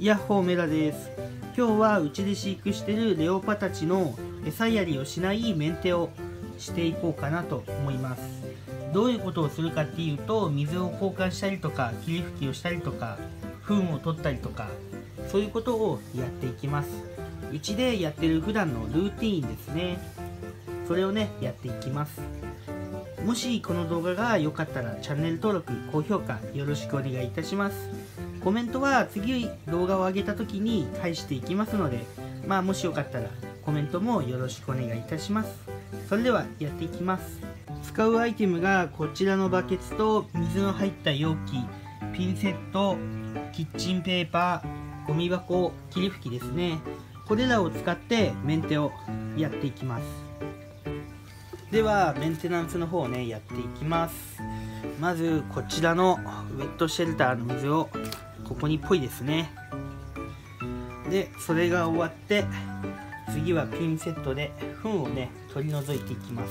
ヤッホーメラです。今日はうちで飼育してるレオパたちの餌やりをしないメンテをしていこうかなと思います。どういうことをするかっていうと、水を交換したりとか霧吹きをしたりとか糞を取ったりとか、そういうことをやっていきます。うちでやってる普段のルーティーンですね。それをねやっていきます。もしこの動画が良かったらチャンネル登録高評価よろしくお願いいたします。コメントは次動画を上げた時に返していきますので、もしよかったらコメントもよろしくお願いいたします。それではやっていきます。使うアイテムがこちらのバケツと水の入った容器、ピンセット、キッチンペーパー、ゴミ箱、霧吹きですね。これらを使ってメンテをやっていきます。ではメンテナンスの方をねやっていきます。まずこちらのウェットシェルターの水をここにポイですね。でそれが終わって次はピンセットで糞をね取り除いていきます。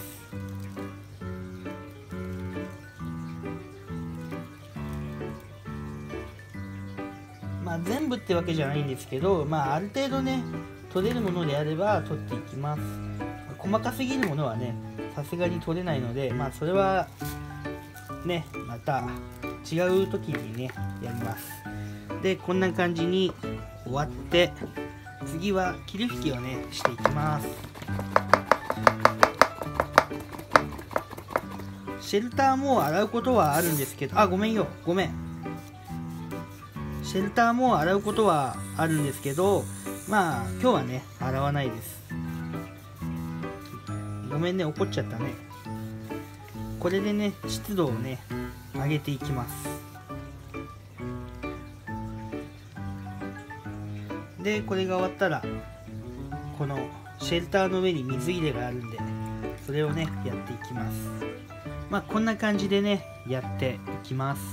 全部ってわけじゃないんですけど、ある程度ね取れるものであれば取っていきます。細かすぎるものはねさすがに取れないので、それはねまた違う時にねやります。でこんな感じに終わって、次は霧吹きをねしていきます。シェルターも洗うことはあるんですけど、ごめん。シェルターも洗うことはあるんですけど、今日はね洗わないです。ごめんね、怒っちゃったね。これでね湿度をね上げていきます。でこれが終わったらこのシェルターの上に水入れがあるんで、それをねやっていきます。こんな感じでねやっていきます。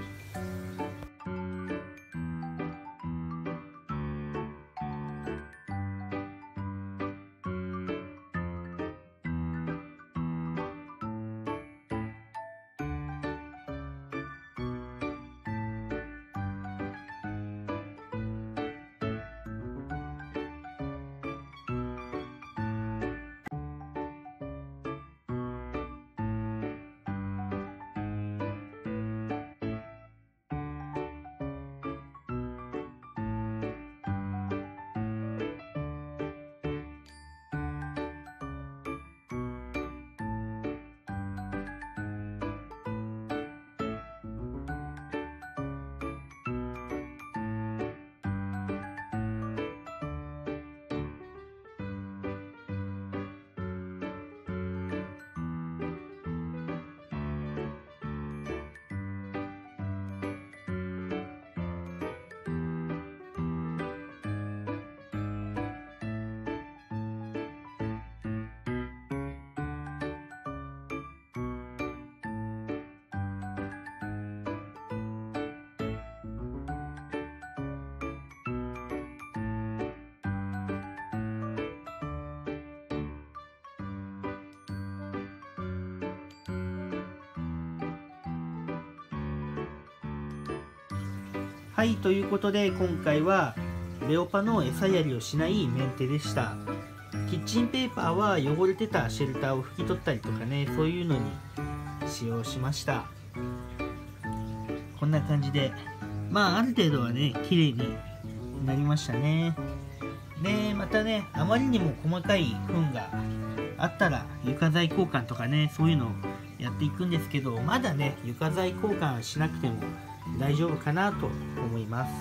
はい、ということで今回はレオパの餌やりをしないメンテでした。キッチンペーパーは汚れてたシェルターを拭き取ったりとかね、そういうのに使用しました。こんな感じである程度はね綺麗になりましたね。でまたねあまりにも細かい糞があったら床材交換とかね、そういうのをやっていくんですけど、まだね床材交換しなくても大丈夫かなと思います。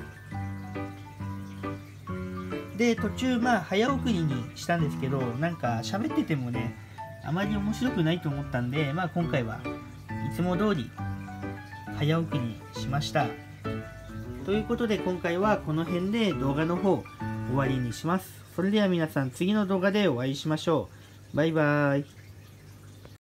で途中早送りにしたんですけど、喋っててもねあまり面白くないと思ったんで、今回はいつも通り早送りにしました。ということで今回はこの辺で動画の方終わりにします。それでは皆さん次の動画でお会いしましょう。バイバーイ。